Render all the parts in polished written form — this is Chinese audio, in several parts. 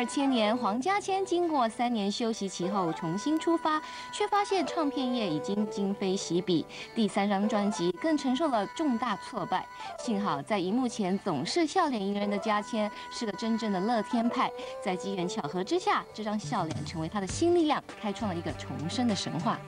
2000年，黄家千经过3年休息期后重新出发，却发现唱片业已经今非昔比，第3张专辑更承受了重大挫败。幸好在荧幕前总是笑脸迎人的家千是个真正的乐天派，在机缘巧合之下，这张笑脸成为他的新力量，开创了一个重生的神话。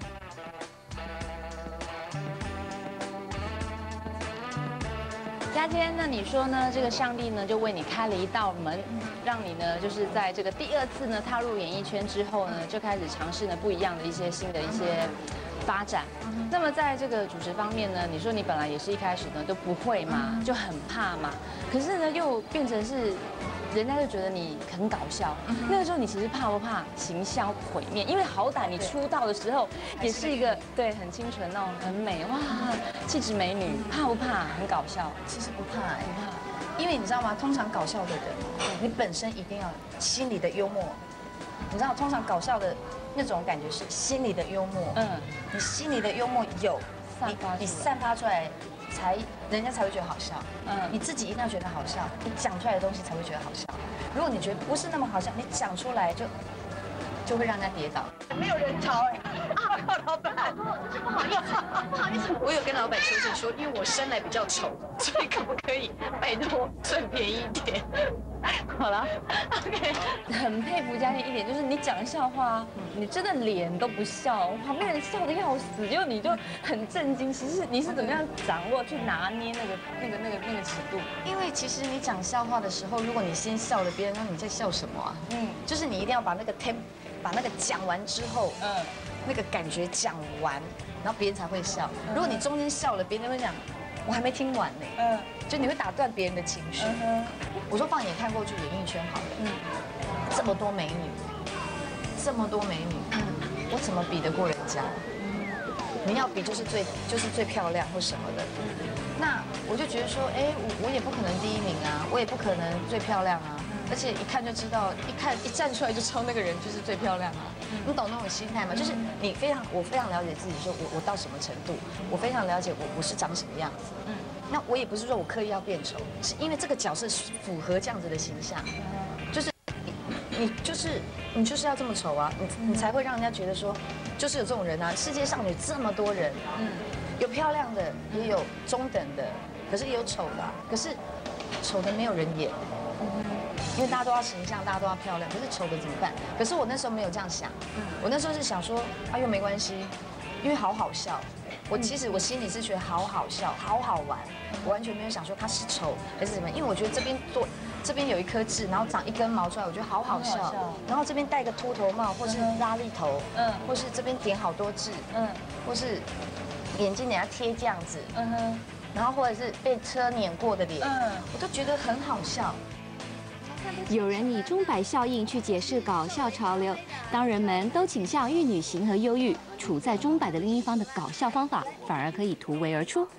家千，那你说呢？这个上帝呢，就为你开了一道门，让你呢，就是在这个第2次呢踏入演艺圈之后呢，就开始尝试呢不一样的一些新的一些发展。那么在这个主持方面呢，你说你本来也是一开始呢都不会嘛，就很怕嘛，可是呢又变成是。 人家就觉得你很搞笑，那个时候你其实怕不怕形象毁灭？因为好歹你出道的时候也是一个对很清纯那种很美哇气质美女，怕不怕？很搞笑？ 其实不怕，不怕，因为你知道吗？通常搞笑的人，你本身一定要心里的幽默。你知道，通常搞笑的那种感觉是心里的幽默。你心里的幽默有，你散发出来。 人家才会觉得好笑，你自己一定要觉得好笑，你讲出来的东西才会觉得好笑。如果你觉得不是那么好笑，你讲出来就会让人家跌倒。没有人潮哎，老板，不好意思，不好意思，我有跟老板求情说，因为我生来比较丑，所以可不可以拜托算便宜一点？ 好了 ，OK， 很佩服家千一点，就是你讲笑话，你真的脸都不笑，旁边人笑的要死，结果你就很震惊。其实你是怎么样掌握去拿捏那个尺度？ 因为其实你讲笑话的时候，如果你先笑了，别人说你在笑什么啊？就是你一定要把那个把那个讲完之后，那个感觉讲完，然后别人才会笑。如果你中间笑了，别人会讲。 我还没听完呢，就你会打断别人的情绪。我说放眼看过去演艺圈好了，这么多美女，这么多美女，我怎么比得过人家？你要比就是最漂亮或什么的。那我就觉得说，哎，我也不可能第1名啊，我也不可能最漂亮啊。 而且一看就知道，一站出来就知道那个人就是最漂亮啊！你懂那种心态吗？就是我非常了解自己，说我到什么程度，我非常了解我是长什么样子。那我也不是说我刻意要变丑，是因为这个角色符合这样子的形象，就是你就是要这么丑啊，你才会让人家觉得说，就是有这种人啊，世界上有这么多人，有漂亮的，也有中等的，可是也有丑的，可是丑的没有人演。 因为大家都要形象，大家都要漂亮，可是丑的怎么办？可是我那时候没有这样想，我那时候是想说，哎呦没关系，因为好好笑。其实我心里是觉得好好笑，好好玩，我完全没有想说他是丑还是怎么样，因为我觉得这边有一颗痣，然后长一根毛出来，我觉得好好笑。然后这边戴个秃头帽，或是拉力头，或是这边点好多痣，或是眼睛给它贴这样子，然后或者是被车碾过的脸，我都觉得很好笑。 有人以钟摆效应去解释搞笑潮流，当人们都倾向玉女型和忧郁，处在钟摆的另一方的搞笑方法反而可以突围而出。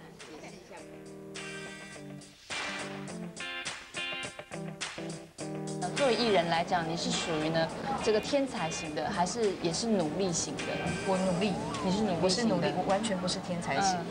作为艺人来讲，你是属于呢这个天才型的，还是也是努力型的？ 我努力， 你是努力， 我是努力，我完全不是天才型的。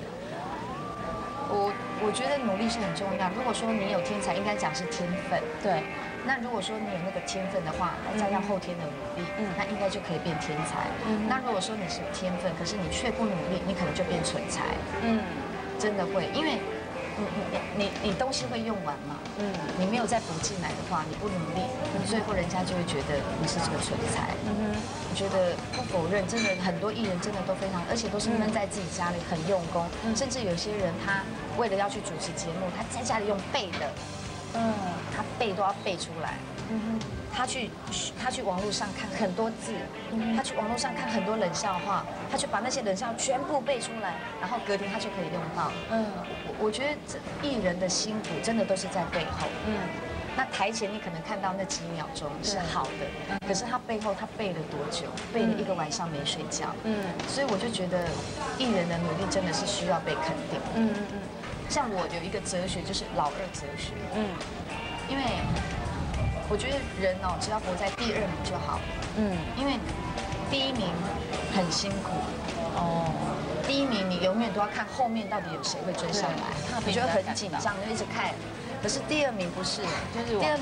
我觉得努力是很重要。如果说你有天才，应该讲是天分。对。 那如果说你有那个天分的话，再加上后天的努力，那应该就可以变天才。那如果说你是有天分，可是你却不努力，你可能就变蠢材。真的会，因为你东西会用完嘛。你没有再补进来的话，你不努力，最后人家就会觉得你是这个蠢材。我觉得不否认，真的很多艺人真的都非常，而且都是闷在自己家里很用功，甚至有些人他为了要去主持节目，他在家里用背的。 他背都要背出来。他去网络上看很多字，他去网络上看很多冷笑话，他去把那些冷笑话全部背出来，然后隔天他就可以用到。我觉得这艺人的辛苦真的都是在背后。那台前你可能看到那几秒钟是好的，可是他背后他背了多久？背了1个晚上没睡觉。所以我就觉得艺人的努力真的是需要被肯定。像我有一个哲学，就是老二哲学。因为我觉得人哦，只要活在第2名就好。因为第1名很辛苦。第1名你永远都要看后面到底有谁会追上来，你觉得很紧张，就一直看。可是第2名不是，就是第2名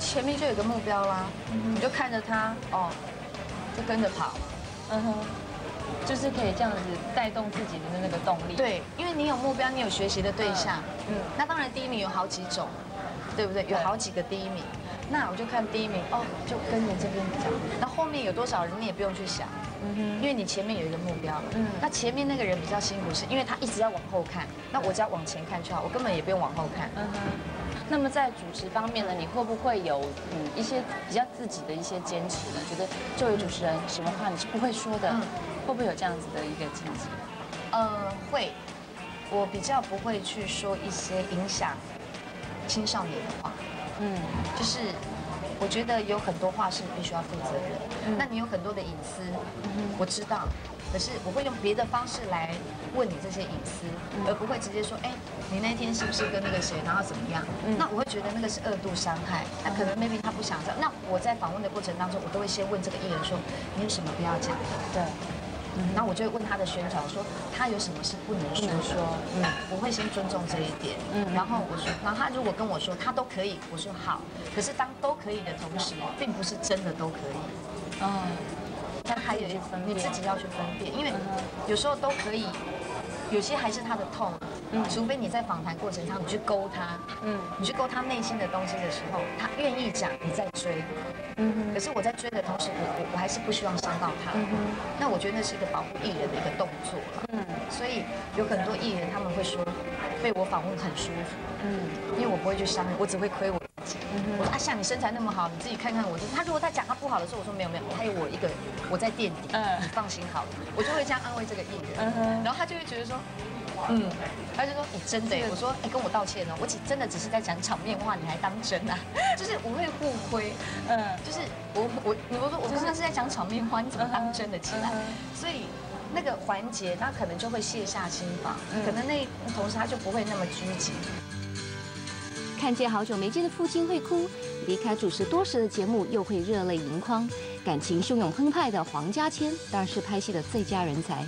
前面就有个目标啦，你就看着他哦，就跟着跑。 就是可以这样子带动自己的那个动力。 对，因为你有目标，你有学习的对象。那当然第一名有好几种，对不对？有好几个第一名。那我就看第一名哦，就跟着这边讲。那后面有多少人你也不用去想，因为你前面有一个目标。那前面那个人比较辛苦，是因为他一直要往后看，那我只要往前看就好，我根本也不用往后看。 那么在主持方面呢，你会不会有一些比较自己的一些坚持呢？觉得作为主持人，什么话你是不会说的，会不会有这样子的一个禁忌？ 会，我比较不会去说一些影响青少年的话。就是我觉得有很多话是你必须要负责任。那你有很多的隐私，我知道。可是我会用别的方式来问你这些隐私，而不会直接说，哎，你那天是不是跟那个谁，然后怎么样？那我会觉得那个是恶度伤害。那可能 maybe 他不想这样。那我在访问的过程当中，我都会先问这个艺人说，你有什么不要讲的？对。然后我就会问他的宣传，我说他有什么是不能说的？我会先尊重这一点。然后我说，然后他如果跟我说他都可以，我说好。可是当都可以的同时，并不是真的都可以。但还有你自己要去分辨，因为有时候都可以，有些还是他的痛。除非你在访谈过程中你去勾他，你去勾他内心的东西的时候，他愿意讲，你再追。可是我在追的同时，我还是不希望伤到他。那我觉得那是一个保护艺人的一个动作了。所以有很多艺人他们会说，被我访问很舒服。因为我不会去伤你，我只会亏我自己。我说啊，像你身材那么好，你自己看看我。他如果他讲他不好的时候，我说没有，还有我在垫底，你放心好了。我就会这样安慰这个艺人。然后他就会觉得说。他就说你真的，我说哎跟我道歉哦，我真的只是在讲场面话，你还当真啊？就是我会互亏，就是你说我刚刚是在讲场面话，你怎么当真的起来？所以那个环节，他可能就会卸下心防，可能那同时他就不会那么拘谨。 看见好久没见的父亲会哭，离开主持多时的节目又会热泪盈眶，感情汹涌澎湃的黄家千当然是拍戏的最佳人才。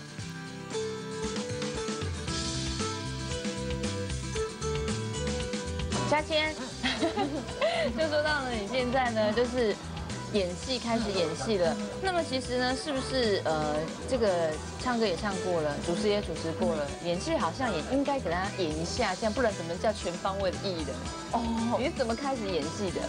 嘉千，就说到了你现在呢，就是演戏开始演戏了。那么其实呢，是不是这个唱歌也唱过了，主持也主持过了，演戏好像也应该给大家演一下，这样不然怎么叫全方位的艺人？你是怎么开始演戏的？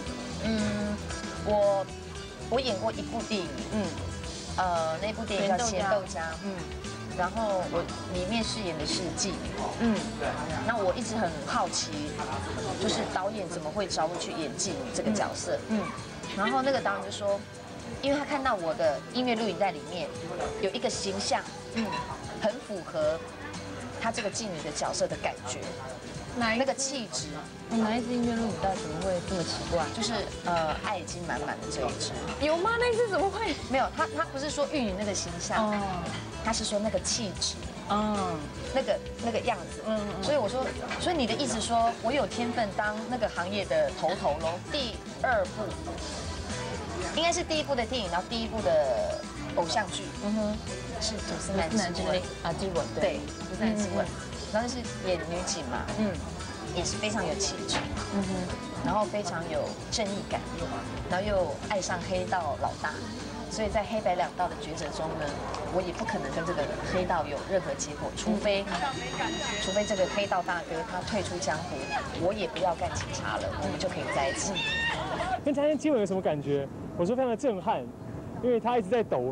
我演过一部电影，那部电影叫《咸豆浆》，然后我里面饰演的是妓女，那我一直很好奇，就是导演怎么会找我去演妓女这个角色，然后那个导演就说，因为他看到我的音乐录影带里面有一个形象，很符合他这个妓女的角色的感觉，那个气质， 哪一支音乐录影带怎么会这么奇怪？ 就是爱已经满满的这一支， 有吗？那一支怎么会？ 没有，他不是说玉女那个形象，他是说那个气质，那个样子，所以我说，所以你的意思说我有天分当那个行业的头喽？第2部，应该是第1部的电影，然后第1部的偶像剧，是《九四男之吻》 之吻，对， 《九四男之吻》，然后是演女警嘛，也是非常有气质，然后非常有正义感，然后又爱上黑道老大。所以在黑白两道的抉择中呢，我也不可能跟这个黑道有任何结果，除非这个黑道大哥他退出江湖，我也不要干警察了，我们就可以在一起。 跟嘉千接吻有什么感觉？我说非常的震撼，因为他一直在抖。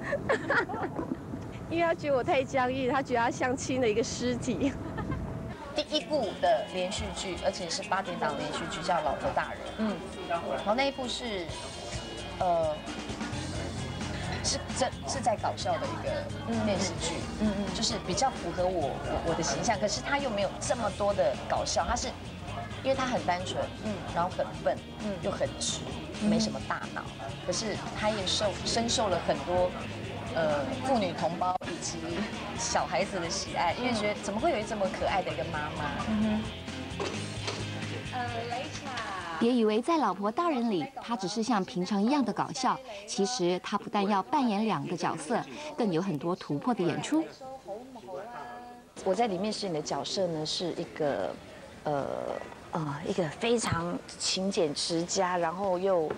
因为他觉得我太僵硬，他觉得他像亲了一个尸体。 第1部的连续剧，而且是8点档连续剧，叫《老婆大人》。然后那一部是，是在搞笑的一个电视剧，就是比较符合我的形象，可是他又没有这么多的搞笑，他是因为他很单纯，然后很笨，又很直，没什么大脑，可是他也深受了很多妇女同胞以及小孩子的喜爱，因为觉得怎么会有这么可爱的一个妈妈？ 别以为在《老婆大人》里，他只是像平常一样的搞笑，其实他不但要扮演2个角色，更有很多突破的演出。 我在里面饰演的角色呢，是一个一个非常勤俭持家，然后又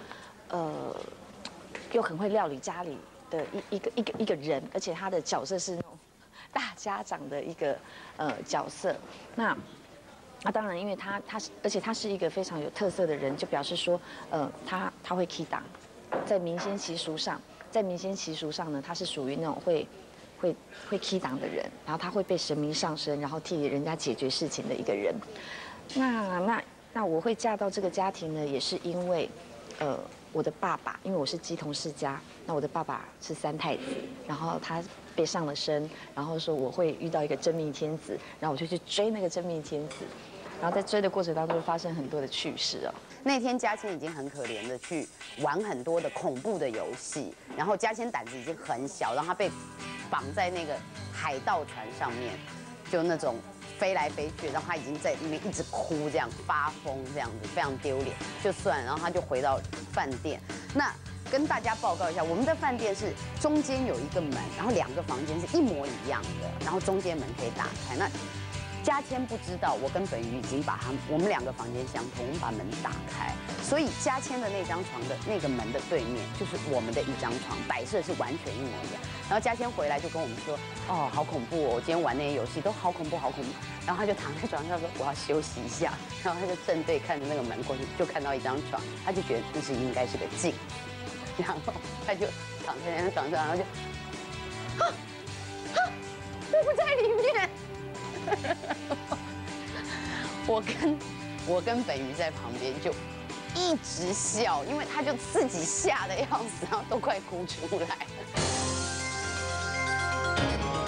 很会料理家里的一个人，而且他的角色是那种大家长的一个角色。那当然，因为而且他是一个非常有特色的人，就表示说，他会 key 档，在民间习俗上呢，他是属于那种会 key 档的人，然后他会被神明上身，然后替人家解决事情的一个人。那我会嫁到这个家庭呢，也是因为，我的爸爸，因为我是鸡同世家，那我的爸爸是三太子，然后他被上了身，然后说我会遇到一个真命天子，然后我就去追那个真命天子，然后在追的过程当中发生很多的趣事哦。 那天嘉谦已经很可怜的去玩很多的恐怖的游戏，然后嘉谦胆子已经很小，然后他被绑在那个海盗船上面，就那种飞来飞去，然后他已经在里面一直哭，这样发疯这样子，非常丢脸。就算，然后他就回到饭店。那跟大家报告一下，我们的饭店是中间有一个门，然后2个房间是一模一样的，然后中间门可以打开。那嘉谦不知道，我跟本鱼已经把我们2个房间相同，我们把门打开，所以嘉谦的那张床的那个门的对面就是我们的一张床，摆设是完全一模一样。然后嘉谦回来就跟我们说，哦，好恐怖哦，我今天玩那些游戏都好恐怖，好恐怖。然后他就躺在床上说，我要休息一下。然后他就正对看着那个门过去，就看到一张床，他就觉得那是应该是个镜，然后他就躺在那张床上，然后就，我不在里面。我跟本鱼在旁边就一直笑，因为他就自己嚇得要死，然后都快哭出来了。